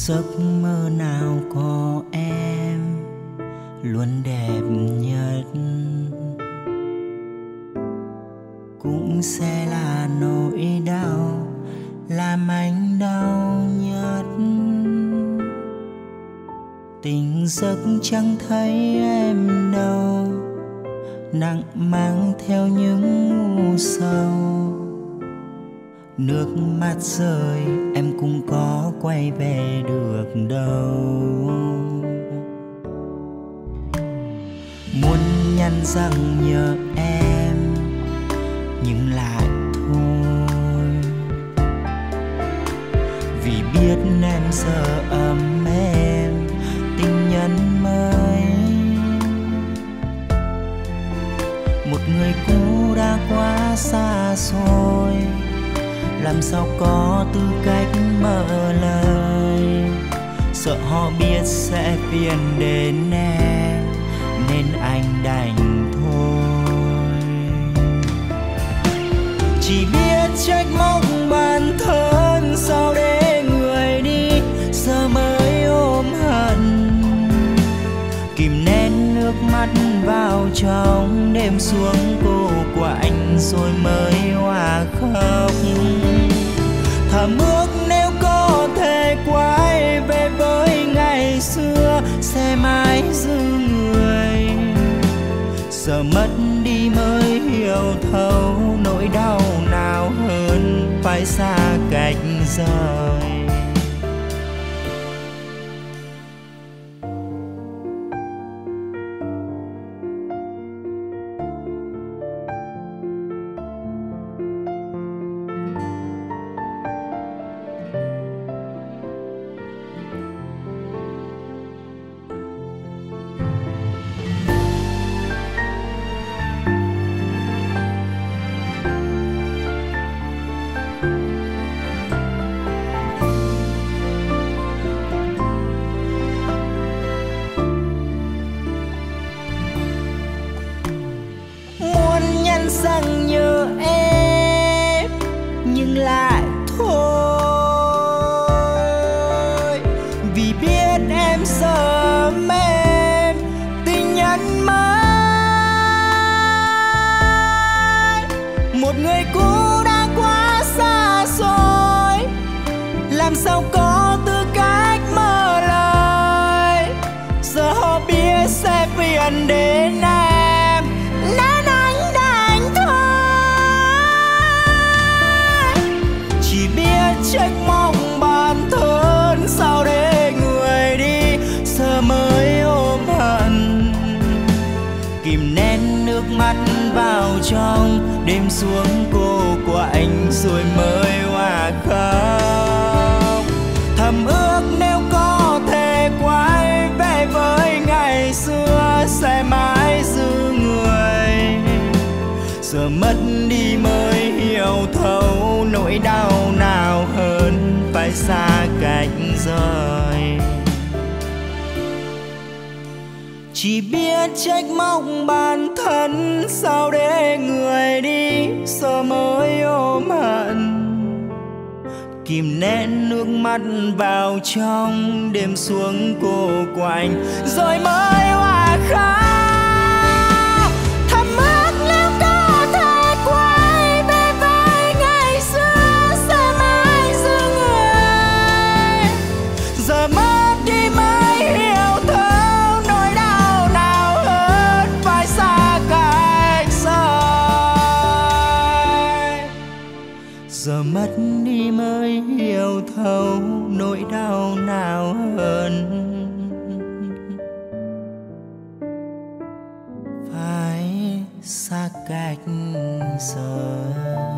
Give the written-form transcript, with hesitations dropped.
Giấc mơ nào có em luôn đẹp nhất, cũng sẽ là nỗi đau làm anh đau nhất. Tỉnh giấc chẳng thấy em đâu, nặng mang theo những u sầu. Nước mắt rơi em cũng có quay về được đâu. Muốn nhắn rằng nhớ em nhưng lại thôi, vì biết em giờ ấm êm tình nhân mới. Một người cũ đã quá xa xôi, làm sao có tư cách mở lời. Sợ họ biết sẽ phiền đến em nên anh đành thôi. Chỉ biết trách móc bản thân, sao để người đi giờ mới ôm hận. Kìm nén nước mắt vào trong đêm xuống cô của anh rồi mới hòa khóc. Thầm ước nếu có thể quay về với ngày xưa sẽ mãi giữ người. Giờ mất đi mới hiểu thấu nỗi đau nào hơn phải xa cách rời. Rằng nhớ em nhưng lại thôi, vì biết em giờ em tình nhân mới. Một người cũ đã quá xa xôi, làm sao có tư cách mở lời. Giờ họ biết sẽ phiền đến em nên anh trách móc bản thân, sao để người đi giờ mới ôm hận. Kìm nén nước mắt vào trong đêm xuống cô của anh rồi mới hòa khóc. Thầm ước nếu có thể quay về với ngày xưa sẽ mãi giữ người. Giờ mất đi mới hiểu thấu nỗi đau nào hơn phải xa cách rời. Chỉ biết trách móc bản thân, sao để người đi giờ mới ôm hận. Kìm nén nước mắt vào trong đêm xuống cô của anh rồi mới hòa khóc. Giờ mất đi mới hiểu thấu nỗi đau nào hơn phải xa cách rời.